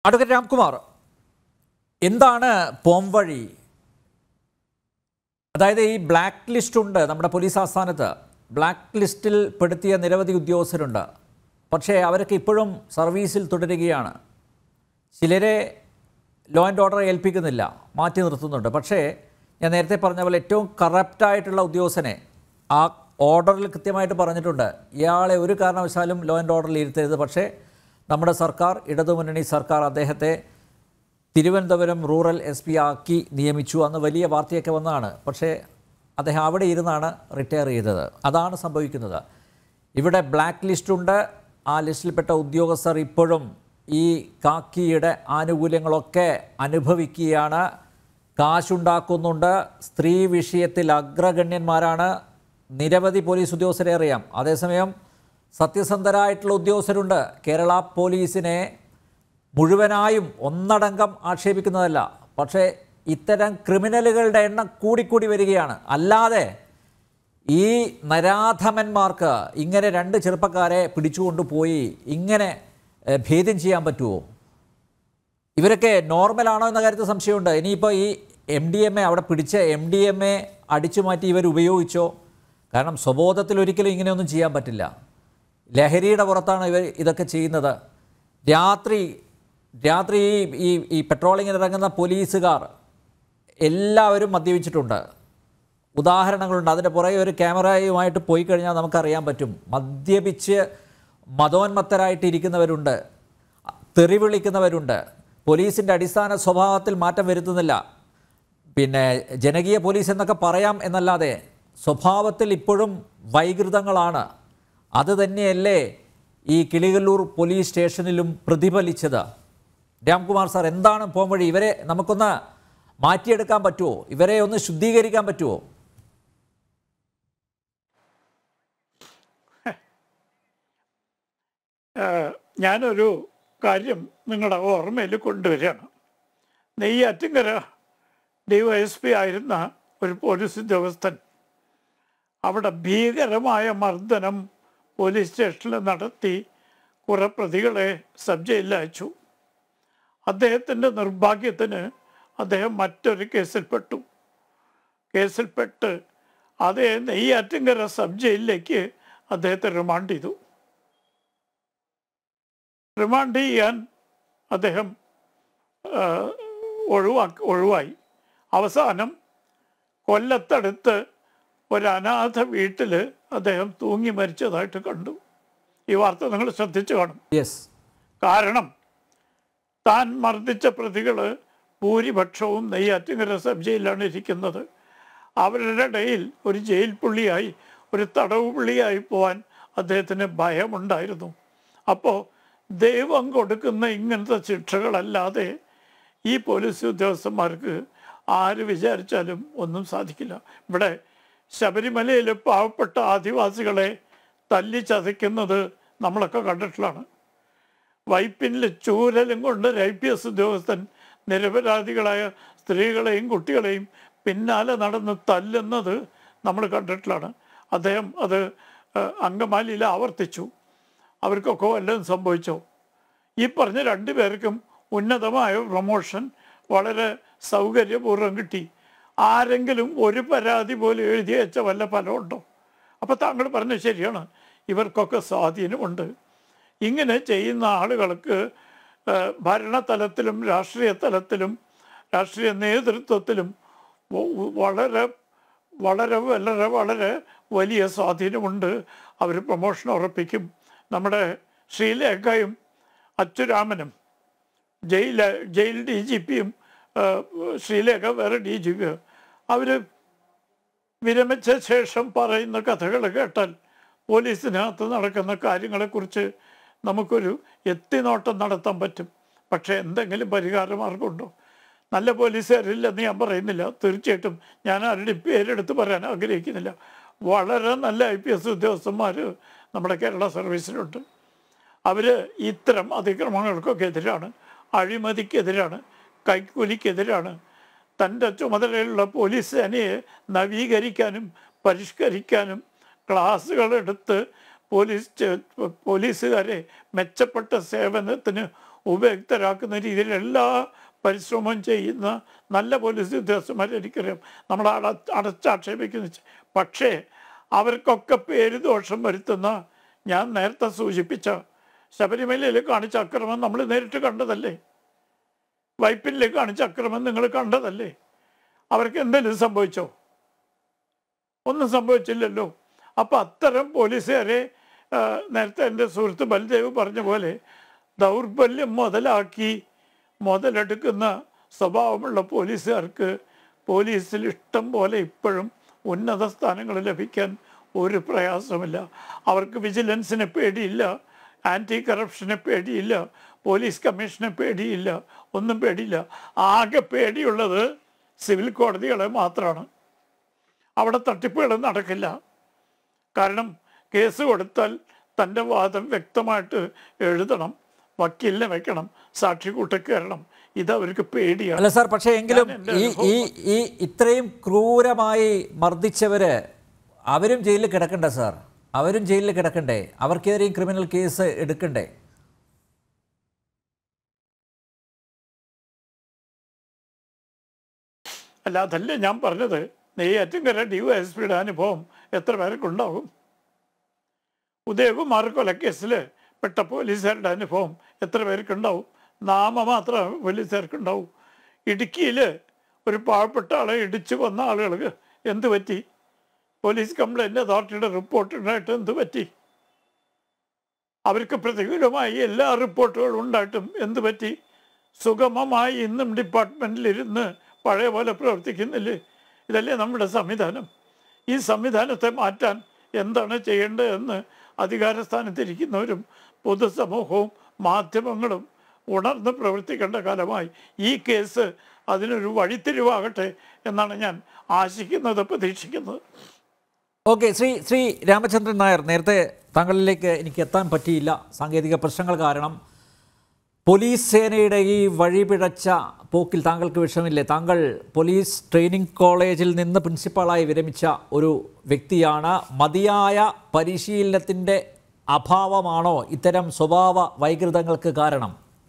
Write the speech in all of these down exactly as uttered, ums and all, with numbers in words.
Advocate Ramkumar, എന്താണ് പോംവഴി? അതായത് ഈ ബ്ലാക്ക് ലിസ്റ്റ് ഉണ്ട് നമ്മുടെ പോലീസ് ആസ്ഥാനത്ത്. ബ്ലാക്ക് ലിസ്റ്റിൽ പെടുത്തിയ നിരവധി ഉദ്യോഗസ്ഥരുണ്ട്. പക്ഷേ അവരൊക്കെ ഇപ്പോഴും സർവീസിൽ തുടരുകയാണ്. ചിലരെ ലോ ആൻഡ് ഓർഡർ ഏൽപ്പിക്കുന്നില്ല, മാറ്റി നിർത്തുന്നുണ്ട്. പക്ഷേ ഞാൻ നേരത്തെ പറഞ്ഞ പോലെ ഏറ്റവും കറപ്റ്റായിട്ടുള്ള ഉദ്യോഗസ്ഥനെ ആ ഓർഡറിൽ കൃത്യമായിട്ട് പറഞ്ഞിട്ടുണ്ട്, ഇയാളെ ഒരു കാരണവശാലും ലോ ആൻഡ് ഓർഡറിൽ ഇരുത്തരുത്. പക്ഷേ നമ്മുടെ സർക്കാർ, ഇടതുമുന്നണി സർക്കാർ അദ്ദേഹത്തെ തിരുവനന്തപുരം റൂറൽ എസ് പി ആക്കി നിയമിച്ചു. അന്ന് വലിയ വാർത്തയൊക്കെ വന്നതാണ്. പക്ഷേ അദ്ദേഹം അവിടെ ഇരുന്നാണ് റിട്ടയർ ചെയ്തത്. അതാണ് സംഭവിക്കുന്നത്. ഇവിടെ ബ്ലാക്ക് ലിസ്റ്റുണ്ട്. ആ ലിസ്റ്റിൽപ്പെട്ട ഉദ്യോഗസ്ഥർ ഇപ്പോഴും ഈ കാക്കിയുടെ ആനുകൂല്യങ്ങളൊക്കെ അനുഭവിക്കുകയാണ്, കാശുണ്ടാക്കുന്നുണ്ട്. സ്ത്രീ വിഷയത്തിൽ അഗ്രഗണ്യന്മാരാണ്. നിരവധി പോലീസ് ഉദ്യോഗസ്ഥരെ അറിയാം. അതേസമയം സത്യസന്ധരായിട്ടുള്ള ഉദ്യോഗസ്ഥരുണ്ട്. കേരള പോലീസിനെ മുഴുവനായും ഒന്നടങ്കം ആക്ഷേപിക്കുന്നതല്ല, പക്ഷേ ഇത്തരം ക്രിമിനലുകളുടെ എണ്ണം കൂടിക്കൂടി വരികയാണ്. അല്ലാതെ ഈ നരാധമന്മാർക്ക് ഇങ്ങനെ രണ്ട് ചെറുപ്പക്കാരെ പിടിച്ചുകൊണ്ടുപോയി ഇങ്ങനെ ഭേദ്യം ചെയ്യാൻ പറ്റുമോ? ഇവരൊക്കെ നോർമലാണോ എന്ന കാര്യത്തിൽ സംശയമുണ്ട്. ഇനിയിപ്പോൾ ഈ എം ഡി എം എ അവിടെ പിടിച്ച എം ഡി എം എ അടിച്ചു മാറ്റി ഇവർ ഉപയോഗിച്ചോ? കാരണം സ്വബോധത്തിൽ ഒരിക്കലും ഇങ്ങനെയൊന്നും ചെയ്യാൻ പറ്റില്ല. ലഹരിയുടെ പുറത്താണ് ഇവർ ഇതൊക്കെ ചെയ്യുന്നത്. രാത്രി രാത്രി ഈ ഈ പെട്രോളിങ്ങിന് ഇറങ്ങുന്ന പോലീസുകാർ എല്ലാവരും മദ്യപിച്ചിട്ടുണ്ട്. ഉദാഹരണങ്ങളുണ്ട്. അതിൻ്റെ പുറകെ ഒരു ക്യാമറയുമായിട്ട് പോയി കഴിഞ്ഞാൽ നമുക്കറിയാൻ പറ്റും. മദ്യപിച്ച് മതോന്മത്തരായിട്ട് ഇരിക്കുന്നവരുണ്ട്, തെറി വിളിക്കുന്നവരുണ്ട്. പോലീസിൻ്റെ അടിസ്ഥാന സ്വഭാവത്തിൽ മാറ്റം വരുത്തുന്നില്ല. പിന്നെ ജനകീയ പോലീസ് എന്നൊക്കെ പറയാം എന്നല്ലാതെ സ്വഭാവത്തിൽ ഇപ്പോഴും വൈകൃതങ്ങളാണ്. അത് തന്നെയല്ലേ ഈ കിളികല്ലൂർ പോലീസ് സ്റ്റേഷനിലും പ്രതിഫലിച്ചത്? രാംകുമാർ സാർ, എന്താണ് പോംവഴി? ഇവരെ നമുക്കൊന്ന് മാറ്റിയെടുക്കാൻ പറ്റുമോ? ഇവരെ ഒന്ന് ശുദ്ധീകരിക്കാൻ പറ്റുമോ? ഞാനൊരു കാര്യം നിങ്ങളുടെ ഓർമ്മയിൽ കൊണ്ടുവരികയാണ്. Neyyattinkara D Y S P ആയിരുന്ന ഒരു പോലീസ് ഉദ്യോഗസ്ഥൻ അവിടെ ഭീകരമായ മർദ്ദനം പോലീസ് സ്റ്റേഷനിൽ നടത്തി കുറേ പ്രതികളെ സബ് ജയിലിൽ അയച്ചു. അദ്ദേഹത്തിൻ്റെ നിർഭാഗ്യത്തിന് അദ്ദേഹം മറ്റൊരു കേസിൽപ്പെട്ടു. കേസിൽപ്പെട്ട് അതേ നെയ്യാറ്റിൻകര സബ് ജയിലിലേക്ക് അദ്ദേഹത്തെ റിമാൻഡ് ചെയ്തു. റിമാൻഡ് ചെയ്യാൻ അദ്ദേഹം ഒഴിവാക്കി ഒഴിവായി അവസാനം കൊല്ലത്തടുത്ത് ഒരു അനാഥ വീട്ടിൽ അദ്ദേഹം തൂങ്ങി മരിച്ചതായിട്ട് കണ്ടു. ഈ വാർത്ത നിങ്ങൾ ശ്രദ്ധിച്ചു കാണും. യെസ്. കാരണം താൻ മർദ്ദിച്ച പ്രതികൾ ഭൂരിപക്ഷവും നെയ്യാറ്റിൻകര സബ് ജയിലിലാണ് ഇരിക്കുന്നത്. അവരുടെ ഇടയിൽ ഒരു ജയിൽ പുള്ളിയായി, ഒരു തടവ് പുള്ളിയായി പോകാൻ അദ്ദേഹത്തിന് ഭയമുണ്ടായിരുന്നു. അപ്പോൾ ദൈവം കൊടുക്കുന്ന ഇങ്ങനത്തെ ശിക്ഷകളല്ലാതെ ഈ പോലീസ് ഉദ്യോഗസ്ഥന്മാർക്ക് ആര് വിചാരിച്ചാലും ഒന്നും സാധിക്കില്ല. ഇവിടെ ശബരിമലയിൽ പാവപ്പെട്ട ആദിവാസികളെ തല്ലി ചതയ്ക്കുന്നത് നമ്മളൊക്കെ കണ്ടിട്ടുള്ളതാണ്. വൈപ്പിനിൽ ചൂരലും കൊണ്ട് ഒരു ഐ പി എസ് ഉദ്യോഗസ്ഥൻ നിരപരാധികളായ സ്ത്രീകളെയും കുട്ടികളെയും പിന്നാലെ നടന്ന് തല്ലുന്നത് നമ്മൾ കണ്ടിട്ടുള്ളതാണ്. അദ്ദേഹം അത് അങ്കമാലിയിൽ ആവർത്തിച്ചു. അവർക്കൊക്കെ വല്ലതും സംഭവിച്ചോ? ഈ പറഞ്ഞ രണ്ടു പേർക്കും ഉന്നതമായ പ്രൊമോഷൻ വളരെ സൗകര്യപൂർവ്വം കിട്ടി. ആരെങ്കിലും ഒരു പരാതി പോലും എഴുതി വെച്ച വല്ല ഫലമുണ്ടോ? അപ്പോൾ താങ്കൾ പറഞ്ഞത് ശരിയാണ്, ഇവർക്കൊക്കെ സ്വാധീനമുണ്ട്. ഇങ്ങനെ ചെയ്യുന്ന ആളുകൾക്ക് ഭരണതലത്തിലും രാഷ്ട്രീയ തലത്തിലും രാഷ്ട്രീയ നേതൃത്വത്തിലും വളരെ വളരെ വളരെ വളരെ വലിയ സ്വാധീനമുണ്ട്. അവർ പ്രൊമോഷൻ ഉറപ്പിക്കും. നമ്മുടെ ശ്രീലേഖയും അച്ചുരാമനും ജയിൽ ജയിൽ ഡി ജി പിയും ശ്രീലേഖ വേറെ ഡി ജി പി, അവർ വിരമിച്ച ശേഷം പറയുന്ന കഥകൾ കേട്ടാൽ പോലീസിനകത്ത് നടക്കുന്ന കാര്യങ്ങളെക്കുറിച്ച് നമുക്കൊരു എത്തിനോട്ടം നടത്താൻ പറ്റും. പക്ഷേ എന്തെങ്കിലും പരിഹാര മാർഗമുണ്ടോ? നല്ല പോലീസുകാരില്ലെന്ന് ഞാൻ പറയുന്നില്ല, തീർച്ചയായിട്ടും ഞാൻ ആരുടെയും പേരെടുത്ത് പറയാൻ ആഗ്രഹിക്കുന്നില്ല. വളരെ നല്ല ഐ പി എസ് ഉദ്യോഗസ്ഥന്മാർ നമ്മുടെ കേരള സർവീസിലുണ്ട്. അവർ ഇത്തരം അതിക്രമങ്ങൾക്കൊക്കെ എതിരാണ്, അഴിമതിക്കെതിരാണ്, കൈക്കൂലിക്കെതിരാണ്. തൻ്റെ ചുമതലയുള്ള പോലീസ് സേനയെ നവീകരിക്കാനും പരിഷ്കരിക്കാനും ക്ലാസ്സുകളെടുത്ത് പോലീസ് പോലീസുകാരെ മെച്ചപ്പെട്ട സേവനത്തിന് ഉപയുക്തരാക്കുന്ന രീതിയിൽ എല്ലാ പരിശ്രമവും ചെയ്യുന്ന നല്ല പോലീസ് ഉദ്യോഗസ്ഥന്മാരെ എനിക്കറിയാം. നമ്മൾ അട അടച്ചാക്ഷേപിക്കുന്ന പക്ഷേ അവർക്കൊക്കെ പേര് ദോഷം വരുത്തുന്ന, ഞാൻ നേരത്തെ സൂചിപ്പിച്ച ശബരിമലയിൽ കാണിച്ച അക്രമം നമ്മൾ നേരിട്ട് കണ്ടതല്ലേ? വൈപ്പിനിൽ കാണിച്ച അക്രമം നിങ്ങൾ കണ്ടതല്ലേ? അവർക്ക് എന്തെങ്കിലും സംഭവിച്ചോ? ഒന്നും സംഭവിച്ചില്ലല്ലോ. അപ്പം അത്തരം പോലീസുകാരെ നേരത്തെ എൻ്റെ സുഹൃത്ത് ബൽദേവ് പറഞ്ഞ പോലെ ദൗർബല്യം മുതലാക്കി മുതലെടുക്കുന്ന സ്വഭാവമുള്ള പോലീസുകാർക്ക് പോലീസിൽ ഇഷ്ടം പോലെ ഇപ്പോഴും ഉന്നത സ്ഥാനങ്ങൾ ലഭിക്കാൻ ഒരു പ്രയാസമില്ല. അവർക്ക് വിജിലൻസിനെ പേടിയില്ല, ആൻറ്റി കറപ്ഷനെ പേടിയില്ല, പോലീസ് കമ്മീഷനെ പേടിയില്ല, ഒന്നും പേടിയില്ല. ആകെ പേടിയുള്ളത് സിവിൽ കോടതികളെ മാത്രമാണ്. അവിടെ തട്ടിപ്പുകൾ നടക്കില്ല. കാരണം കേസ് കൊടുത്താൽ തൻ്റെ വാദം വ്യക്തമായിട്ട് എഴുതണം, വക്കീലിനെ വെക്കണം, സാക്ഷി കൂട്ടക്കയറണം. ഇതവർക്ക് പേടിയാണ്. അല്ല സാർ, പക്ഷേ എങ്കിലും ഈ ഈ ഈ ഇത്രയും ക്രൂരമായി മർദ്ദിച്ചവര് അവരും ജയിലിൽ കിടക്കണ്ടേ സാർ? അവരും ജയിലിൽ കിടക്കണ്ടേ? അവർക്കെതിരെയും ക്രിമിനൽ കേസ് എടുക്കണ്ടേ? അല്ല, അതല്ലേ ഞാൻ പറഞ്ഞത്. നെയ്യാറ്റിൻകര ഡി വൈ എസ് പിയുടെ അനുഭവം എത്ര പേർക്കുണ്ടാവും? ഉദയകുമാർ കൊലക്കേസിൽ പെട്ട പോലീസുകാരുടെ അനുഭവം എത്ര പേർക്കുണ്ടാവും? നാമമാത്രം പോലീസുകാർക്കുണ്ടാവും. ഇടുക്കിയിൽ ഒരു പാവപ്പെട്ട ആളെ ഇടിച്ചു കൊന്ന ആളുകൾക്ക് എന്ത് പറ്റി? പോലീസ് കംപ്ലൈൻറ്റ് അതോറിറ്റിയുടെ റിപ്പോർട്ടുണ്ടായിട്ട് എന്ത് പറ്റി? അവർക്ക് പ്രതികൂലമായി എല്ലാ റിപ്പോർട്ടുകളും ഉണ്ടായിട്ടും എന്ത് പറ്റി? സുഗമമായി ഇന്നും ഡിപ്പാർട്ട്മെൻറ്റിലിരുന്ന് പഴയ പോലെ പ്രവർത്തിക്കുന്നില്ലേ? ഇതല്ലേ നമ്മുടെ സംവിധാനം. ഈ സംവിധാനത്തെ മാറ്റാൻ എന്താണ് ചെയ്യേണ്ടതെന്ന് അധികാരസ്ഥാനത്തിരിക്കുന്നവരും പൊതുസമൂഹവും മാധ്യമങ്ങളും ഉണർന്ന് പ്രവർത്തിക്കേണ്ട കാലമായി. ഈ കേസ് അതിനൊരു വഴിത്തിരിവാകട്ടെ എന്നാണ് ഞാൻ ആശിക്കുന്നത്, പ്രതീക്ഷിക്കുന്നത്. ഓക്കെ, ശ്രീ ശ്രീ രാമചന്ദ്രൻ നായർ, നേരത്തെ താങ്കളിലേക്ക് എനിക്ക് എത്താൻ പറ്റിയില്ല സാങ്കേതിക പ്രശ്നങ്ങൾ കാരണം. പോലീസ് സേനയുടെ ഈ വഴിപിഴച്ച പോക്കിൽ താങ്കൾക്ക് വിഷമില്ലേ? താങ്കൾ പോലീസ് ട്രെയിനിങ് കോളേജിൽ നിന്ന് പ്രിൻസിപ്പാളായി വിരമിച്ച ഒരു വ്യക്തിയാണ്. മതിയായ പരിശീലനത്തിൻ്റെ അഭാവമാണോ ഇത്തരം സ്വഭാവ വൈകൃതങ്ങൾക്ക് കാരണം?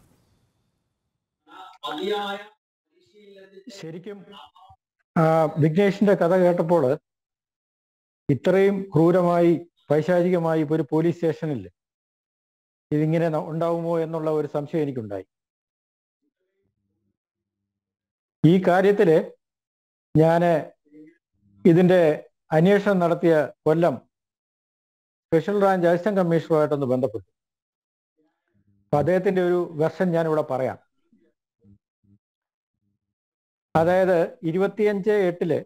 ശരിക്കും വിഘ്നേഷിന്റെ കഥ കേട്ടപ്പോൾ ഇത്രയും ക്രൂരമായി പൈശാചികമായി ഇപ്പോൾ ഒരു പോലീസ് സ്റ്റേഷനിൽ ഇതിങ്ങനെ ഉണ്ടാവുമോ എന്നുള്ള ഒരു സംശയം എനിക്കുണ്ടായി. ഈ കാര്യത്തില് ഞാൻ ഇതിന്റെ അന്വേഷണം നടത്തിയ കൊല്ലം സ്പെഷ്യൽ ബ്രാഞ്ച് അസിസ്റ്റന്റ് കമ്മീഷണറുമായിട്ടൊന്ന് ബന്ധപ്പെട്ടു. അപ്പൊ അദ്ദേഹത്തിന്റെ ഒരു വെർഷൻ ഞാനിവിടെ പറയാം. അതായത് ഇരുപത്തിയഞ്ച് എട്ടില്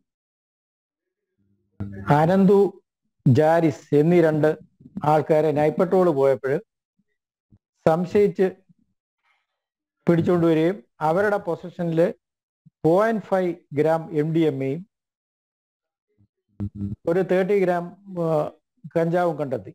അനന്തു ജാരിസ് എന്നീ രണ്ട് ആൾക്കാരെ നൈറ്റ് പെട്രോൾ പോയപ്പോൾ സംശയിച്ച് പിടിച്ചുകൊണ്ടുവരികയും അവരുടെ പൊസഷനിൽ point five gram M D M എയും ഒരു തേർട്ടി ഗ്രാം കഞ്ചാവും കണ്ടെത്തി.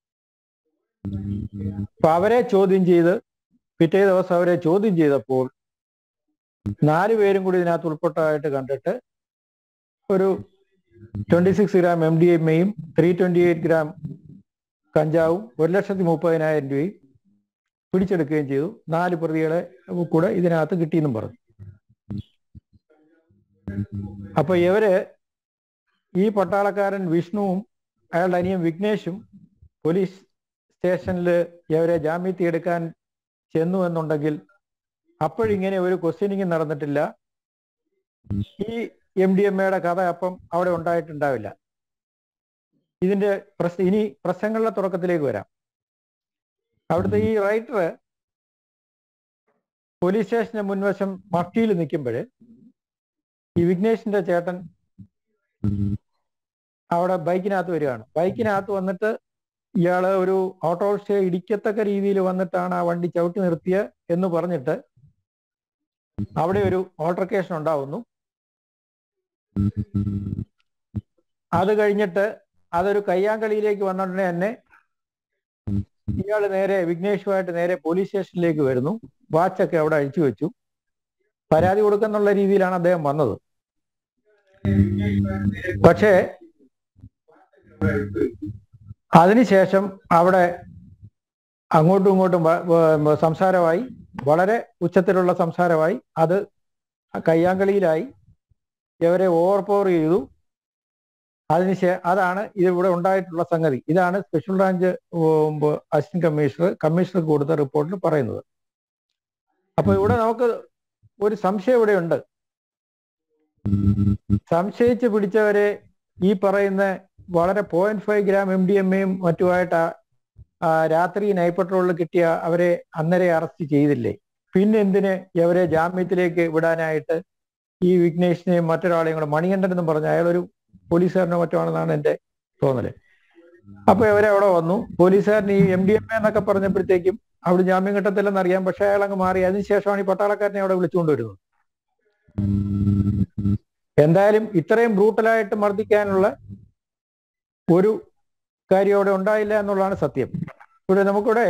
അപ്പൊ അവരെ ചോദ്യം ചെയ്ത് പിറ്റേ ദിവസം അവരെ ചോദ്യം ചെയ്തപ്പോൾ നാല് പേരും കൂടി ഇതിനകത്ത് ഉൾപ്പെട്ടതായിട്ട് കണ്ടിട്ട് ഒരു twenty six gram M D M എയും ത്രീ ട്വന്റി എയ്റ്റ് ഗ്രാം കഞ്ചാവും ഒരു ലക്ഷത്തി മുപ്പതിനായിരം രൂപയും പിടിച്ചെടുക്കുകയും ചെയ്തു. നാല് പ്രതികളെ കൂടെ ഇതിനകത്ത് കിട്ടിയെന്നും പറഞ്ഞു. അപ്പൊ ഇവര് ഈ പട്ടാളക്കാരൻ വിഷ്ണുവും അയാളുടെ അനിയൻ വിഘ്നേഷും പോലീസ് സ്റ്റേഷനിൽ ഇവരെ ജാമ്യത്തിൽ എടുക്കാൻ ചെന്നു എന്നുണ്ടെങ്കിൽ അപ്പോഴിങ്ങനെ ഒരു ക്വസ്റ്റ്യനിങ് നടന്നിട്ടില്ല. ഈ എം ഡി എം എയുടെ കഥ അപ്പം അവിടെ ഉണ്ടായിട്ടുണ്ടാവില്ല. ഇതിന്റെ പ്രശ്ന ഇനി പ്രശ്നങ്ങളുടെ തുടക്കത്തിലേക്ക് വരാം. അവിടുത്തെ ഈ റൈറ്റർ പോലീസ് സ്റ്റേഷന്റെ മുൻവശം മഫ്റ്റിയിൽ നിൽക്കുമ്പോൾ ഈ വിഘ്നേഷിന്റെ ചേട്ടൻ അവിടെ ബൈക്കിനകത്ത് വരികയാണ്. ബൈക്കിനകത്ത് വന്നിട്ട് ഇയാള് ഒരു ഓട്ടോറിക്ഷയെ ഇടിക്കത്തക്ക രീതിയിൽ വന്നിട്ടാണ് ആ വണ്ടി ചവിട്ടി നിർത്തിയ എന്ന് പറഞ്ഞിട്ട് അവിടെ ഒരു ഓൾട്ടർക്കേഷൻ ഉണ്ടാവുന്നു. അത് കഴിഞ്ഞിട്ട് അതൊരു കയ്യാങ്കളിയിലേക്ക് വന്നിട്ടുണ്ടെങ്കിൽ തന്നെ ഇയാൾ നേരെ വിഘ്നേഷുമായിട്ട് നേരെ പോലീസ് സ്റ്റേഷനിലേക്ക് വരുന്നു. വാച്ചൊക്കെ അവിടെ അഴിച്ചു വെച്ചു. പരാതി കൊടുക്കുന്നുള്ള രീതിയിലാണ് അദ്ദേഹം വന്നത്. പക്ഷേ അതിനുശേഷം അവിടെ അങ്ങോട്ടും ഇങ്ങോട്ടും സംസാരമായി, വളരെ ഉച്ചത്തിലുള്ള സംസാരമായി. അത് കയ്യാങ്കളിയിലായി, ഇവരെ ഓവർ പവർ ചെയ്തു. അതിനുശേ അതാണ് ഇതിവിടെ ഉണ്ടായിട്ടുള്ള സംഗതി. ഇതാണ് സ്പെഷ്യൽ ബ്രാഞ്ച് അസിസ്റ്റന്റ് കമ്മീഷണർ കമ്മീഷണർക്ക് കൊടുത്ത റിപ്പോർട്ടിൽ പറയുന്നത്. അപ്പൊ ഇവിടെ നമുക്ക് ഒരു സംശയം ഇവിടെ ഉണ്ട്. സംശയിച്ച് പിടിച്ചവരെ ഈ പറയുന്ന വളരെ point five gram M D M എയും മറ്റുമായിട്ട് രാത്രി നൈറ്റ് പെട്രോളിൽ കിട്ടിയ അവരെ അന്നേരെ അറസ്റ്റ് ചെയ്തില്ലേ? പിന്നെ എന്തിന് അവരെ ജാമ്യത്തിലേക്ക് വിടാനായിട്ട് ഈ വിഘ്നേഷിനെയും മറ്റൊരാളെയും കൂടെ, മണികണ്ഠൻ എന്നും പറഞ്ഞ അയാളൊരു പോലീസുകാരനോ മറ്റോ ആണെന്നാണ് എൻ്റെ തോന്നല്. അപ്പൊ ഇവരെ അവിടെ വന്നു. പോലീസുകാരൻ ഈ എം ഡി എം എ എന്നൊക്കെ പറഞ്ഞപ്പോഴത്തേക്കും അവിടെ ജാമ്യം കിട്ടത്തില്ലെന്ന് അറിയാം. പക്ഷെ അയാൾ അങ്ങ് മാറി. അതിനുശേഷമാണ് ഈ പട്ടാളക്കാരനെ അവിടെ വിളിച്ചുകൊണ്ടുവരുന്നത്. എന്തായാലും ഇത്രയും ബ്രൂട്ടലായിട്ട് മർദ്ദിക്കാനുള്ള ഒരു കാര്യം അവിടെ ഉണ്ടായില്ല എന്നുള്ളതാണ് സത്യം. ഇവിടെ നമുക്കിവിടെ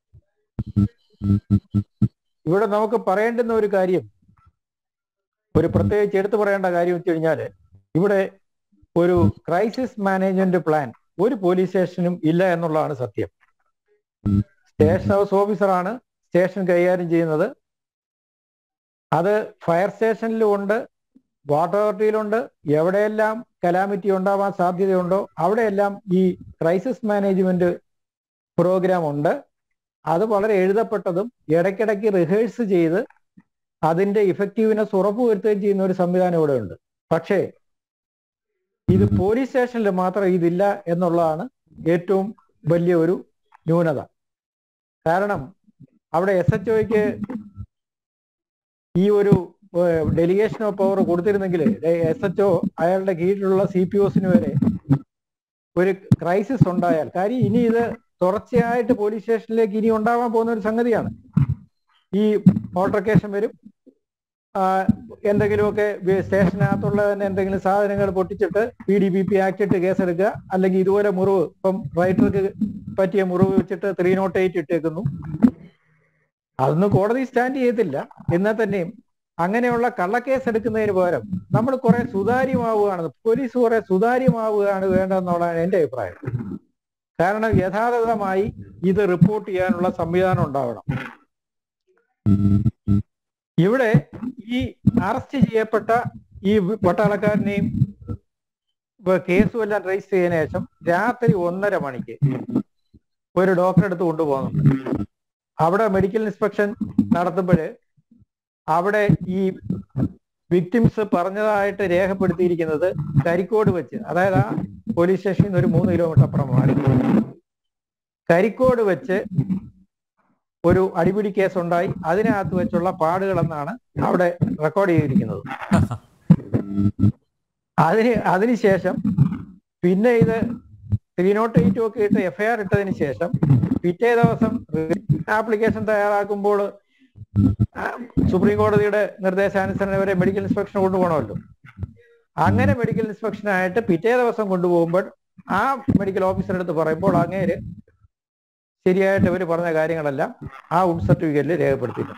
ഇവിടെ നമുക്ക് പറയേണ്ടുന്ന ഒരു കാര്യം, ഒരു പ്രത്യേകിച്ച് എടുത്തു പറയേണ്ട കാര്യം വെച്ച് കഴിഞ്ഞാല്, ഇവിടെ ഒരു ക്രൈസിസ് മാനേജ്മെന്റ് പ്ലാൻ ഒരു പോലീസ് സ്റ്റേഷനും ഇല്ല എന്നുള്ളതാണ് സത്യം. സ്റ്റേഷൻ ഹൗസ് ഓഫീസറാണ് സ്റ്റേഷൻ കൈകാര്യം ചെയ്യുന്നത്. അത് ഫയർ സ്റ്റേഷനിലും ഉണ്ട്, വാട്ടർ അതോറിറ്റിയിലുണ്ട്. എവിടെയെല്ലാം കലാമിറ്റി ഉണ്ടാവാൻ സാധ്യതയുണ്ടോ അവിടെയെല്ലാം ഈ ക്രൈസിസ് മാനേജ്മെന്റ് പ്രോഗ്രാം ഉണ്ട്. അത് വളരെ എഴുതപ്പെട്ടതും ഇടയ്ക്കിടയ്ക്ക് റിഹേഴ്സ് ചെയ്ത് അതിന്റെ ഇഫക്റ്റീവ്നെസ് ഉറപ്പുവരുത്തുകയും ചെയ്യുന്ന ഒരു സംവിധാനം ഇവിടെ ഉണ്ട്. പക്ഷേ ഇത് പോലീസ് സ്റ്റേഷനിൽ മാത്രം ഇതില്ല എന്നുള്ളതാണ് ഏറ്റവും വലിയ ഒരു ന്യൂനത. കാരണം അവിടെ എസ് എച്ച് ഒക്ക് ഈ ഒരു ഡെലിഗേഷൻ ഓഫ് പവർ കൊടുത്തിരുന്നെങ്കിൽ എസ് എച്ച് ഒ അയാളുടെ കീഴിലുള്ള സി പി ഒസിന് വരെ ഒരു ക്രൈസിസ് ഉണ്ടായാൽ, കാര്യം ഇനി ഇത് തുടർച്ചയായിട്ട് പോലീസ് സ്റ്റേഷനിലേക്ക് ഇനി ഉണ്ടാവാൻ പോകുന്ന ഒരു സംഗതിയാണ്. ഈ ഓൾട്ടർക്കേഷൻ വരും, എന്തെങ്കിലുമൊക്കെ സ്റ്റേഷനകത്തുള്ള തന്നെ എന്തെങ്കിലും സാധനങ്ങൾ പൊട്ടിച്ചിട്ട് P D B P act ഇട്ട് കേസെടുക്കുക, അല്ലെങ്കിൽ ഇതുപോലെ മുറിവ്, ഇപ്പം റൈറ്റർക്ക് പറ്റിയ മുറിവ് വെച്ചിട്ട് ത്രീ നോട്ട് എയ്റ്റ് ഇട്ടേക്കുന്നു. അതൊന്നും കോടതി സ്റ്റാൻഡ് ചെയ്യത്തില്ല. എന്നാൽ തന്നെയും അങ്ങനെയുള്ള കള്ളക്കേസ് എടുക്കുന്നതിന് പകരം നമ്മൾ കുറെ സുതാര്യമാവുകയാണ്, പോലീസ് കുറെ സുതാര്യമാവുകയാണ് വേണ്ടതെന്നുള്ളതാണ് എൻ്റെ അഭിപ്രായം. കാരണം യഥാർത്ഥമായി ഇത് റിപ്പോർട്ട് ചെയ്യാനുള്ള സംവിധാനം ഉണ്ടാവണം. ഇവിടെ ഈ അറസ്റ്റ് ചെയ്യപ്പെട്ട ഈ പട്ടാളക്കാരനെയും കേസും എല്ലാം രജിസ്റ്റർ ചെയ്തതിനു ശേഷം രാത്രി ഒന്നര മണിക്ക് ഒരു ഡോക്ടറെ അടുത്ത് കൊണ്ടുപോകുന്നുണ്ട്. അവിടെ മെഡിക്കൽ ഇൻസ്പെക്ഷൻ നടത്തുമ്പോൾ അവിടെ ഈ വിക്ടിംസ് പറഞ്ഞതായിട്ട് രേഖപ്പെടുത്തിയിരിക്കുന്നത് കരിക്കോട് വെച്ച്, അതായത് ആ പോലീസ് സ്റ്റേഷനിൽ നിന്ന് ഒരു മൂന്ന് കിലോമീറ്റർ അപ്പുറം മാറി കരിക്കോട് വെച്ച് ഒരു അടിപിടി കേസുണ്ടായി. അതിനകത്ത് വെച്ചുള്ള പാടുകളെന്നാണ് അവിടെ റെക്കോർഡ് ചെയ്തിരിക്കുന്നത്. അതിന് അതിനുശേഷം പിന്നെ ഇത് ത്രീ നോട്ട് എയ്റ്റും ഒക്കെ ഇട്ട് എഫ്ഐആർ ഇട്ടതിന് ശേഷം പിറ്റേ ദിവസം ആപ്ലിക്കേഷൻ തയ്യാറാക്കുമ്പോൾ സുപ്രീം കോടതിയുടെ നിർദ്ദേശാനുസരണം വരെ മെഡിക്കൽ ഇൻസ്പെക്ഷൻ കൊണ്ടുപോകണമല്ലോ. അങ്ങനെ മെഡിക്കൽ ഇൻസ്പെക്ഷനായിട്ട് പിറ്റേ ദിവസം കൊണ്ടുപോകുമ്പോൾ ആ മെഡിക്കൽ ഓഫീസറുടെ അടുത്ത് പറയുമ്പോൾ അങ്ങേര് ശരിയായിട്ട് ഇവർ പറഞ്ഞ കാര്യങ്ങളെല്ലാം ആ വുഡ് സർട്ടിഫിക്കറ്റിൽ രേഖപ്പെടുത്തിയിട്ടുണ്ട്.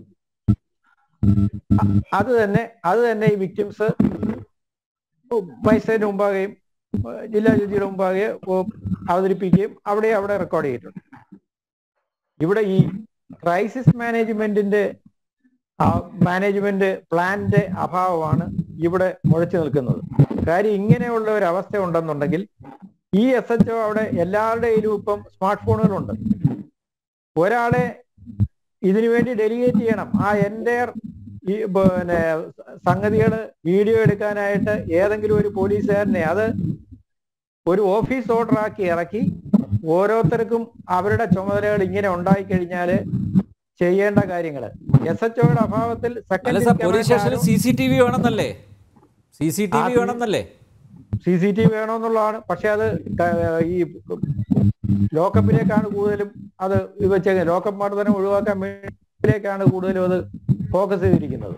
അത് തന്നെ അത് തന്നെ ഈ വിക്ടിംസ് മജിസ്ട്രേറ്റിന് മുമ്പാകെയും ജില്ലാ ജഡ്ജിയുടെ മുമ്പാകെ അവതരിപ്പിക്കുകയും അവിടെ അവിടെ റെക്കോർഡ് ചെയ്തിട്ടുണ്ട്. ഇവിടെ ഈ ക്രൈസിസ് മാനേജ്മെന്റിന്റെ മാനേജ്മെന്റ് പ്ലാന്റെ അഭാവമാണ് ഇവിടെ മുഴച്ചു നിൽക്കുന്നത്. കാര്യം ഇങ്ങനെയുള്ള ഒരു അവസ്ഥ ഉണ്ടെന്നുണ്ടെങ്കിൽ ഈ എസ് എച്ച് ഒ അവിടെ എല്ലാവരുടെയും ഇപ്പം സ്മാർട്ട് ഫോണുകളുണ്ട്. ഒരാളെ ഇതിനു വേണ്ടി ഡെലിഗേറ്റ് ചെയ്യണം. ആ എൻ്റയർ ഈ പിന്നെ സംഗതികൾ വീഡിയോ എടുക്കാനായിട്ട് ഏതെങ്കിലും ഒരു പോലീസുകാരനെ അത് ഒരു ഓഫീസ് ഓർഡർ ആക്കി ഇറക്കി ഓരോരുത്തർക്കും അവരുടെ ചുമതലകൾ ഇങ്ങനെ ഉണ്ടായിക്കഴിഞ്ഞാൽ ചെയ്യേണ്ട കാര്യങ്ങൾ എസ് എച്ച് ഒയുടെ അഭാവത്തിൽ second C C T V വേണമെന്നല്ലേ സി സി ടി വി വേണമെന്നല്ലേ സി സി ടി വി വേണമെന്നുള്ളതാണ്. പക്ഷെ അത് ഈ ലോക്കപ്പിലേക്കാണ് കൂടുതലും അത് വെച്ച ലോക്കപ്പ് മർദ്ദനം ഒഴിവാക്കാൻ വേണ്ടിയിലേക്കാണ് കൂടുതലും അത് ഫോക്കസ് ചെയ്തിരിക്കുന്നത്.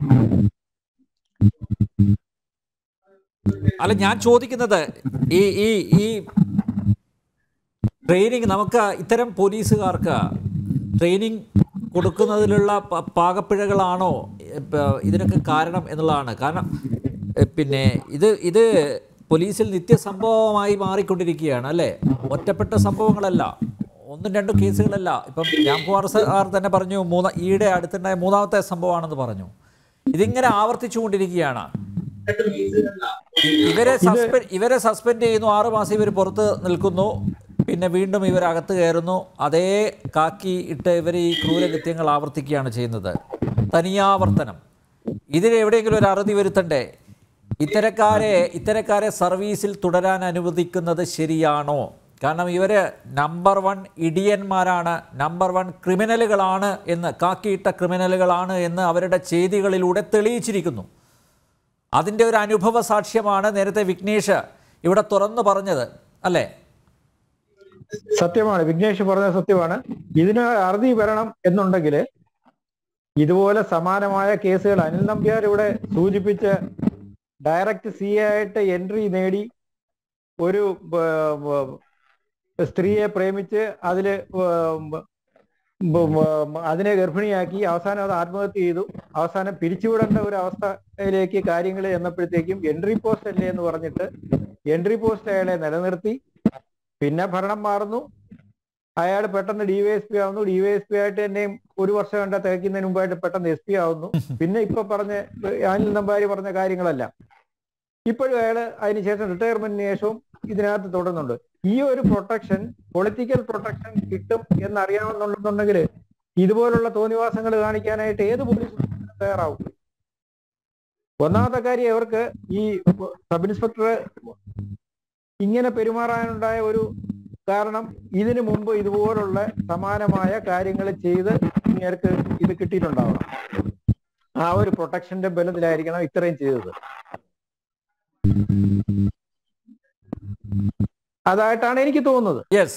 അല്ല, ഞാൻ ചോദിക്കുന്നത് ഈ ഈ ഈ ട്രെയിനിങ് നമുക്ക് ഇത്തരം പോലീസുകാർക്ക് ട്രെയിനിങ് കൊടുക്കുന്നതിലുള്ള പാകപ്പിഴകളാണോ ഇതിനൊക്കെ കാരണം എന്നുള്ളതാണ്. കാരണം പിന്നെ ഇത് ഇത് പോലീസിൽ നിത്യസംഭവമായി മാറിക്കൊണ്ടിരിക്കുകയാണ് അല്ലേ? ഒറ്റപ്പെട്ട സംഭവങ്ങളല്ല, ഒന്നും രണ്ടും കേസുകളല്ല. ഇപ്പം രാംകുമാർ സാർ തന്നെ പറഞ്ഞു മൂന്ന് ഈയിടെ അടുത്തുണ്ടായ മൂന്നാമത്തെ സംഭവമാണെന്ന് പറഞ്ഞു. ഇതിങ്ങനെ ആവർത്തിച്ചുകൊണ്ടിരിക്കുകയാണ്. ഇവരെ സസ്പെൻഡ് ഇവരെ സസ്പെൻഡ് ചെയ്യുന്നു, ആറ് മാസം ഇവർ പുറത്ത് നിൽക്കുന്നു, പിന്നെ വീണ്ടും ഇവരകത്ത് കയറുന്നു. അതേ കാക്കി ഇട്ട് ഇവർ ഈ ക്രൂരകൃത്യങ്ങൾ ആവർത്തിക്കുകയാണ് ചെയ്യുന്നത്. തനിയാവർത്തനം. ഇതിന് എവിടെയെങ്കിലും ഒരു അറുതി വരുത്തണ്ടേ? ഇത്തരക്കാരെ ഇത്തരക്കാരെ സർവീസിൽ തുടരാൻ അനുവദിക്കുന്നത് ശരിയാണോ? കാരണം ഇവർ നമ്പർ വൺ ഇടിയന്മാരാണ്, നമ്പർ വൺ ക്രിമിനലുകളാണ് എന്ന്, കാക്കിയിട്ട ക്രിമിനലുകളാണ് എന്ന് അവരുടെ ചെയ്തികളിലൂടെ തെളിയിച്ചിരിക്കുന്നു. അതിൻ്റെ ഒരു അനുഭവ സാക്ഷ്യമാണ് നേരത്തെ വിഘ്നേഷ് ഇവിടെ തുറന്നു പറഞ്ഞത്, അല്ലേ? സത്യമാണ്, വിഘ്നേഷ് പറഞ്ഞത് സത്യമാണ്. ഇതിന് അറുതി വരണം എന്നുണ്ടെങ്കിൽ ഇതുപോലെ സമാനമായ കേസുകൾ അനിൽ നമ്പ്യാർ ഇവിടെ സൂചിപ്പിച്ച ഡയറക്റ്റ് സി എ ആയിട്ട് എൻട്രി നേടി ഒരു സ്ത്രീയെ പ്രേമിച്ച് അതില് അതിനെ ഗർഭിണിയാക്കി അവസാനം അത് ആത്മഹത്യ ചെയ്തു. അവസാനം പിരിച്ചുവിടേണ്ട ഒരു അവസ്ഥയിലേക്ക് കാര്യങ്ങൾ ചെന്നപ്പോഴത്തേക്കും എൻട്രി പോസ്റ്റ് അല്ലേ എന്ന് പറഞ്ഞിട്ട് എൻട്രി പോസ്റ്റ് അയാളെ നിലനിർത്തി. പിന്നെ ഭരണം മാറുന്നു, അയാൾ പെട്ടെന്ന് ഡിവൈഎസ്പി ആവുന്നു. ഡിവൈഎസ്പി ആയിട്ട് തന്നെയും ഒരു വർഷം കണ്ട തികയ്ക്കുന്നതിന് മുമ്പായിട്ട് പെട്ടെന്ന് എസ് പി ആവുന്നു. പിന്നെ ഇപ്പൊ പറഞ്ഞ അനിൽ നമ്പ്യാർ പറഞ്ഞ കാര്യങ്ങളല്ല. ഇപ്പോഴും അയാള് അതിനുശേഷം റിട്ടയർമെന്റിന് ശേഷവും ഇതിനകത്ത് തുടരുന്നുണ്ട്. ഈ ഒരു പ്രൊട്ടക്ഷൻ, പൊളിറ്റിക്കൽ പ്രൊട്ടക്ഷൻ കിട്ടും എന്നറിയാവുന്നുണ്ടെന്നുണ്ടെങ്കിൽ ഇതുപോലുള്ള തോന്നിവാസങ്ങൾ കാണിക്കാനായിട്ട് ഏത് പോലീസും തയ്യാറാവും. ഒന്നാമത്തെ കാര്യം, അവർക്ക് ഈ സബ് ഇൻസ്പെക്ടർ ഇങ്ങനെ പെരുമാറാനുണ്ടായ ഒരു കാരണം ഇതിനു മുമ്പ് ഇതുപോലുള്ള സമാനമായ കാര്യങ്ങൾ ചെയ്ത് ഇങ്ങേർക്ക് ഇത് കിട്ടിയിട്ടുണ്ടാവണം. ആ ഒരു പ്രൊട്ടക്ഷന്റെ ബലത്തിലായിരിക്കണം ഇത്രയും ചെയ്തത്. അതായിട്ടാണ് എനിക്ക് തോന്നുന്നത്. Yes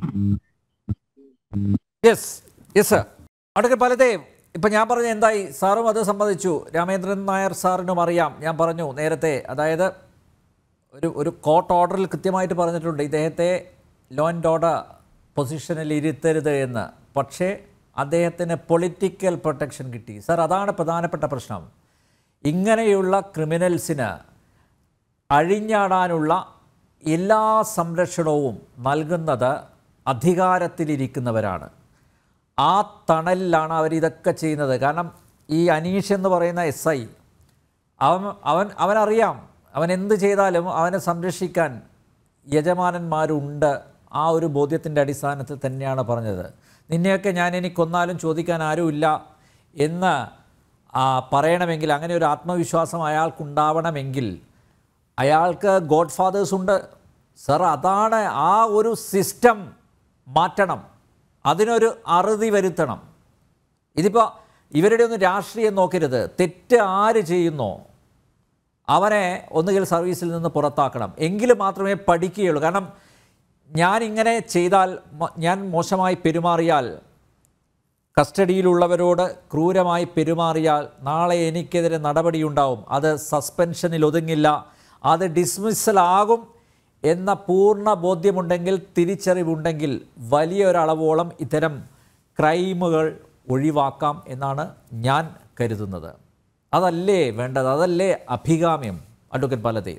yes yes sir. അടുക്കൽ പലതേ ഇപ്പം ഞാൻ പറഞ്ഞ എന്തായി? സാറും അത് സമ്മതിച്ചു. രാമേന്ദ്രൻ നായർ സാറിനും അറിയാം. ഞാൻ പറഞ്ഞു നേരത്തെ, അതായത് ഒരു ഒരു കോർട്ട് ഓർഡറിൽ കൃത്യമായിട്ട് പറഞ്ഞിട്ടുണ്ട് ഇദ്ദേഹത്തെ ലോ ആൻഡ് ഓർഡർ പൊസിഷനിൽ ഇരുത്തരുത് എന്ന്. പക്ഷേ അദ്ദേഹത്തിന് പൊളിറ്റിക്കൽ പ്രൊട്ടക്ഷൻ കിട്ടി. സർ, അതാണ് പ്രധാനപ്പെട്ട പ്രശ്നം. ഇങ്ങനെയുള്ള ക്രിമിനൽസിന് അഴിഞ്ഞാടാനുള്ള എല്ലാ സംരക്ഷണവും നൽകുന്നത് അധികാരത്തിലിരിക്കുന്നവരാണ്. ആ തണലിലാണ് അവരിതൊക്കെ ചെയ്യുന്നത്. കാരണം ഈ അനീഷ് എന്ന് പറയുന്ന എസ് ഐ അവൻ അവൻ അവനറിയാം അവൻ എന്ത് ചെയ്താലും അവനെ സംരക്ഷിക്കാൻ യജമാനന്മാരുണ്ട്. ആ ഒരു ബോധ്യത്തിൻ്റെ അടിസ്ഥാനത്തിൽ തന്നെയാണ് പറഞ്ഞത്. നിന്നെയൊക്കെ ഞാൻ ഇനി കൊന്നാലും ചോദിക്കാൻ ആരുമില്ല എന്ന് പറയണമെങ്കിൽ, അങ്ങനെ ഒരു ആത്മവിശ്വാസം അയാൾക്കുണ്ടാവണമെങ്കിൽ അയാൾക്ക് ഗോഡ് ഫാദേഴ്സ് ഉണ്ട്. സർ, അതാണ് ആ ഒരു സിസ്റ്റം മാറ്റണം. അതിനൊരു അറുതി വരുത്തണം. ഇതിപ്പോൾ ഇവരുടെ ഒന്നും രാഷ്ട്രീയം നോക്കരുത്. തെറ്റ് ആര് ചെയ്യുന്നോ അവനെ ഒന്നുകിൽ സർവീസിൽ നിന്ന് പുറത്താക്കണം. എങ്കിൽ മാത്രമേ പഠിക്കുകയുള്ളൂ. കാരണം ഞാനിങ്ങനെ ചെയ്താൽ, ഞാൻ മോശമായി പെരുമാറിയാൽ, കസ്റ്റഡിയിലുള്ളവരോട് ക്രൂരമായി പെരുമാറിയാൽ നാളെ എനിക്കെതിരെ നടപടിയുണ്ടാവും. അത് സസ്പെൻഷനിൽ ഒതുങ്ങില്ല, അത് ഡിസ്മിസലാകും എന്ന പൂർണ്ണ ബോധ്യമുണ്ടെങ്കിൽ, തിരിച്ചറിവുണ്ടെങ്കിൽ വലിയൊരളവോളം ഇത്തരം ക്രൈമുകൾ ഒഴിവാക്കാം എന്നാണ് ഞാൻ കരുതുന്നത്. അതല്ലേ വേണ്ടത്? അതല്ലേ അഭികാമ്യം? അഡ്വക്കേറ്റ് പലതേ.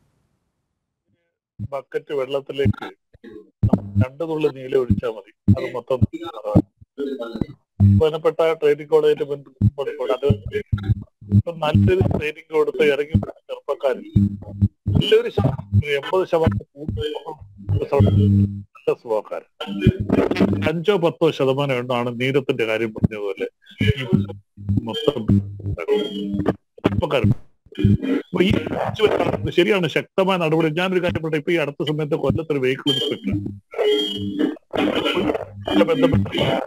ബക്കറ്റ് വെള്ളത്തിലേക്ക് രണ്ടു തുള്ളി നീല ഒഴിച്ചാൽ മതി, അത് മൊത്തം ബന്ധപ്പെട്ട ട്രെയിനിങ് കോളേജിൽ ബന്ധപ്പെട്ട് നല്ലൊരു ട്രെയിനിങ് കൊടുത്ത് ഇറങ്ങി ചെറുപ്പക്കാർ നല്ലൊരു എൺപത് ശതമാനം സ്വഭാവക്കാരൻ, അഞ്ചോ പത്തോ ശതമാനം എണ്ണമാണ് നീരത്തിന്റെ കാര്യം പറഞ്ഞതുപോലെ മൊത്തം ചെറുപ്പക്കാരുണ്ട്. അപ്പൊ ഈ ശരിയാണ്, ശക്തമായ നടപടി. ഞാനൊരു കാര്യം പറയട്ടെ. ഇപ്പൊ ഈ അടുത്ത സമയത്ത് കൊല്ലത്തൊരു വെഹിക്കിൾ ഇൻസ്പെക്ടർ ബന്ധപ്പെട്ട്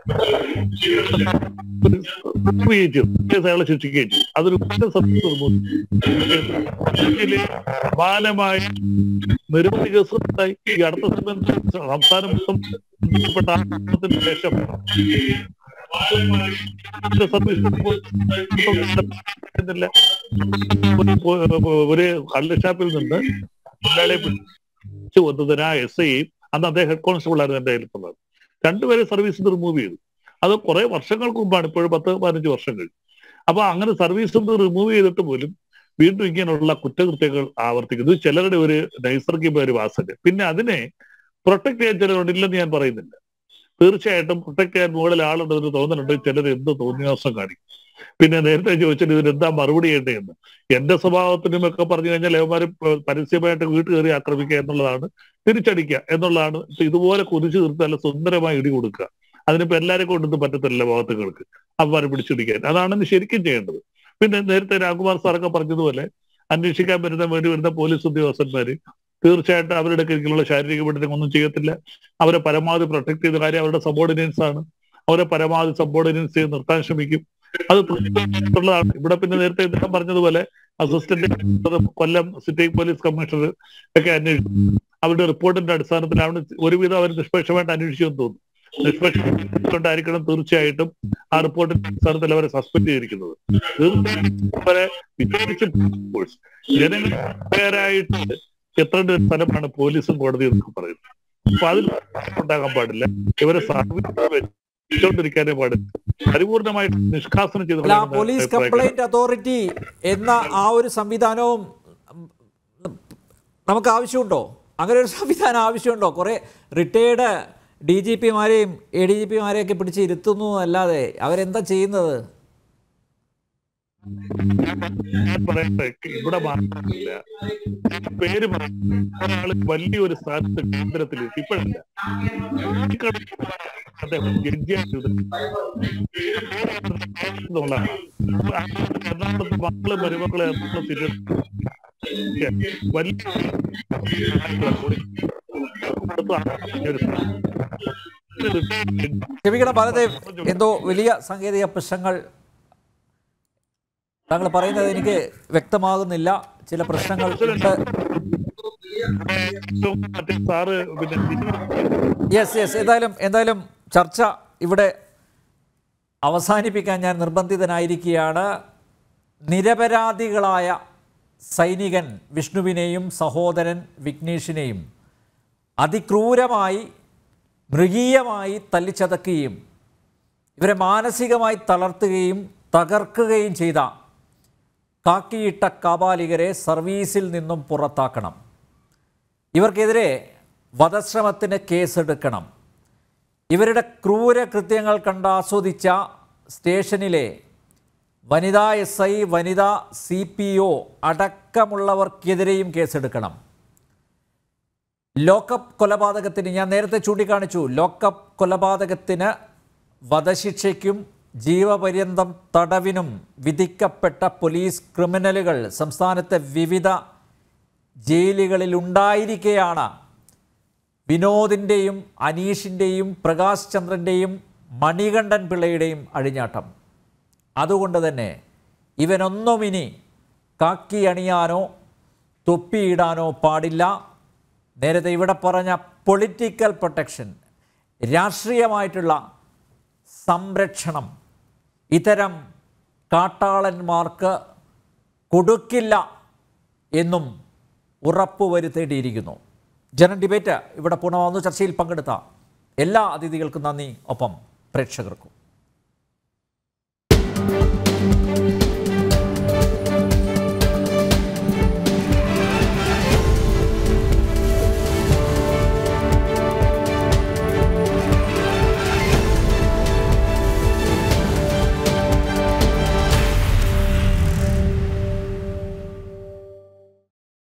അയാളെ ശിക്ഷിക്കുകയും ചെയ്തു. അതൊരു സമാനമായ നിരവധി കേസുകളുണ്ടായി. ഈ അടുത്ത സമയത്ത് സംസ്ഥാനം മൊത്തം ബന്ധപ്പെട്ട ആക്രമണത്തിന് ശേഷം ഒരു കള്ളുഷാപ്പിൽ നിന്ന് തൊഴിലാളിയെ പിടിച്ചു വന്നതിന് ആ എസ് ഐ, അന്ന് അദ്ദേഹം ഹെഡ് കോൺസ്റ്റബിൾ ആയിരുന്നു എന്റെ കയ്യിലുള്ളത്, രണ്ടുപേരെ സർവീസിൽ നിന്ന് റിമൂവ് ചെയ്തു. അത് കുറെ വർഷങ്ങൾക്ക് മുമ്പാണ്, ഇപ്പോഴും പത്ത് പതിനഞ്ച് വർഷം കഴിഞ്ഞു. അപ്പൊ അങ്ങനെ സർവീസിൽ നിന്ന് റിമൂവ് ചെയ്തിട്ട് പോലും വീണ്ടും ഇങ്ങനെയുള്ള കുറ്റകൃത്യങ്ങൾ ആവർത്തിക്കുന്നത് ചിലരുടെ ഒരു നൈസർഗിക ഒരു വാസന. പിന്നെ അതിനെ പ്രൊട്ടക്ട് ചെയ്യാൻ ചിലരുണ്ടില്ലെന്ന് ഞാൻ പറയുന്നില്ല. തീർച്ചയായിട്ടും പ്രൊട്ടക്ട് ചെയ്യാൻ മുകളിൽ ആളുണ്ടെന്ന് തോന്നുന്നുണ്ട്. ചിലർ എന്ത് തോന്നിയാസം കാണിക്കും. പിന്നെ നേരത്തെ ചോദിച്ചിട്ട് ഇതിന് എന്താ മറുപടി ചെയ്യേണ്ടതെന്ന്. എന്റെ സ്വഭാവത്തിനും ഒക്കെ പറഞ്ഞു കഴിഞ്ഞാൽ ഏവന്മാര് പരസ്യമായിട്ട് വീട്ട് കയറി ആക്രമിക്കുക എന്നുള്ളതാണ്, തിരിച്ചടിക്കുക എന്നുള്ളതാണ്. ഇതുപോലെ കുതിച്ചു തീർത്ത് നല്ല സുന്ദരമായി ഇടി കൊടുക്കുക. അതിനിപ്പോ എല്ലാവരും കൊണ്ടൊന്നും പറ്റത്തില്ല ഭാഗത്തുകൾക്ക് അവന്മാരെ പിടിച്ചിടിക്കാൻ. അതാണ് ശരിക്കും ചെയ്യേണ്ടത്. പിന്നെ നേരത്തെ രാഘുമാർ സാറൊക്കെ പറഞ്ഞതുപോലെ അന്വേഷിക്കാൻ വരുന്ന വേണ്ടി വരുന്ന പോലീസ് ഉദ്യോഗസ്ഥന്മാര് തീർച്ചയായിട്ടും അവരുടെ കീഴിലുള്ള ശാരീരിക പീഡനം ഒന്നും ചെയ്യത്തില്ല. അവരെ പരമാവധി പ്രൊട്ടക്ട് ചെയ്ത കാര്യം അവരുടെ സബോർഡിനേറ്റ്സ് ആണ്. അവരെ പരമാവധി സബോർഡിനേറ്റ്സ് ചെയ്ത് നിർത്താൻ ശ്രമിക്കും. അത് ഉള്ളതാണ്. ഇവിടെ പിന്നെ നേരത്തെ ഇദ്ദേഹം പറഞ്ഞതുപോലെ assistant Kollam city police commissioner ഒക്കെ അന്വേഷിച്ചു. അവരുടെ റിപ്പോർട്ടിന്റെ അടിസ്ഥാനത്തിലാണ് ഒരുവിധം അവർ നിഷ്പക്ഷമായിട്ട് അന്വേഷിച്ചു എന്ന് തോന്നുന്നു. നിഷ്പക്ഷമായിക്കൊണ്ടായിരിക്കണം തീർച്ചയായിട്ടും ആ റിപ്പോർട്ടിന്റെ അടിസ്ഥാനത്തിൽ അവരെ സസ്പെൻഡ് ചെയ്തിരിക്കുന്നത്. അവരെ വിചാരിച്ച് ജനങ്ങളായിട്ട് എത്തേണ്ട ഒരു സ്ഥലമാണ് പോലീസും കോടതിയും എന്നൊക്കെ പറയുന്നത്. അപ്പൊ അതിൽ ഉണ്ടാകാൻ പാടില്ല. ഇവരെ സർവീസിരിക്കാനേ പാടില്ല. പരിപൂർണമായിട്ട് നിഷ്കാസനം ചെയ്ത് പോലീസ് കംപ്ലൈന്റ് അതോറിറ്റി എന്ന ആ ഒരു സംവിധാനവും നമുക്ക് ആവശ്യമുണ്ടോ? അങ്ങനെ ഒരു സംവിധാനം ആവശ്യമുണ്ടോ? കുറെ റിട്ടയേർഡ് ഡി ജി പിമാരെയും എ ഡി ജി പിമാരെയൊക്കെ പിടിച്ച് ഇരുത്തുന്നു അല്ലാതെ അവരെന്താ ചെയ്യുന്നത്? പറയട്ടെ, ഇവിടെ മാത്രമില്ല, പേര് ഒരാള് വലിയൊരു സ്ഥാനത്ത് കേന്ദ്രത്തിൽ ഇപ്പോഴല്ല അദ്ദേഹം ജഡ്ജിയായിട്ട് എറണാകുളത്ത് മക്കള് മരുമക്കളെ വലിയ ക്ഷമിക്കണം ബാലദേവ്, എന്തോ വലിയ സാങ്കേതിക പ്രശ്നങ്ങൾ താങ്കൾ പറയുന്നത് എനിക്ക് വ്യക്തമാകുന്നില്ല. ചില പ്രശ്നങ്ങൾ ഉണ്ട്. യെസ് യെസ് എന്തായാലും എന്തായാലും ചർച്ച ഇവിടെ അവസാനിപ്പിക്കാൻ ഞാൻ നിർബന്ധിതനായിരിക്കുകയാണ്. നിരപരാധികളായ സൈനികൻ വിഷ്ണുവിനെയും സഹോദരൻ വിഘ്നേഷിനെയും അതിക്രൂരമായി മൃഗീയമായി തല്ലിച്ചതക്കുകയും ഇവരെ മാനസികമായി തളർത്തുകയും തകർക്കുകയും ചെയ്ത കാക്കിയിട്ട കാബാലികരെ സർവീസിൽ നിന്നും പുറത്താക്കണം. ഇവർക്കെതിരെ വധശ്രമത്തിന് കേസെടുക്കണം. ഇവരുടെ ക്രൂരകൃത്യങ്ങൾ കണ്ട് ആസ്വദിച്ച സ്റ്റേഷനിലെ വനിതാ എസ് ഐ, വനിതാ സി പി ഒ അടക്കമുള്ളവർക്കെതിരെയും കേസെടുക്കണം. ലോക്കപ്പ് കൊലപാതകത്തിന് ഞാൻ നേരത്തെ ചൂണ്ടിക്കാണിച്ചു, ലോക്കപ്പ് കൊലപാതകത്തിന് വധശിക്ഷയ്ക്കും ജീവപര്യന്തം തടവിനും വിധിക്കപ്പെട്ട പോലീസ് ക്രിമിനലുകൾ സംസ്ഥാനത്തെ വിവിധ ജയിലുകളിൽ ഉണ്ടായിരിക്കെയാണ് വിനോദിൻ്റെയും അനീഷിൻ്റെയും പ്രകാശ് ചന്ദ്രൻ്റെയും മണികണ്ഠൻ പിള്ളയുടെയും അഴിഞ്ഞാട്ടം. അതുകൊണ്ട് തന്നെ ഇവനൊന്നും ഇനി കാക്കി അണിയാനോ തൊപ്പിയിടാനോ പാടില്ല. നേരത്തെ ഇവിടെ പറഞ്ഞ പൊളിറ്റിക്കൽ പ്രൊട്ടക്ഷൻ, രാഷ്ട്രീയമായിട്ടുള്ള സംരക്ഷണം ഇത്തരം കാട്ടാളന്മാർക്ക് കൊടുക്കില്ല എന്നും ഉറപ്പുവരുത്തേണ്ടിയിരിക്കുന്നു. ജനം ഡിബേറ്റ് ഇവിടെ പൂർണ്ണമാകുന്നു. ചർച്ചയിൽ പങ്കെടുത്ത എല്ലാ അതിഥികൾക്കും നന്ദി, ഒപ്പം പ്രേക്ഷകർക്കും.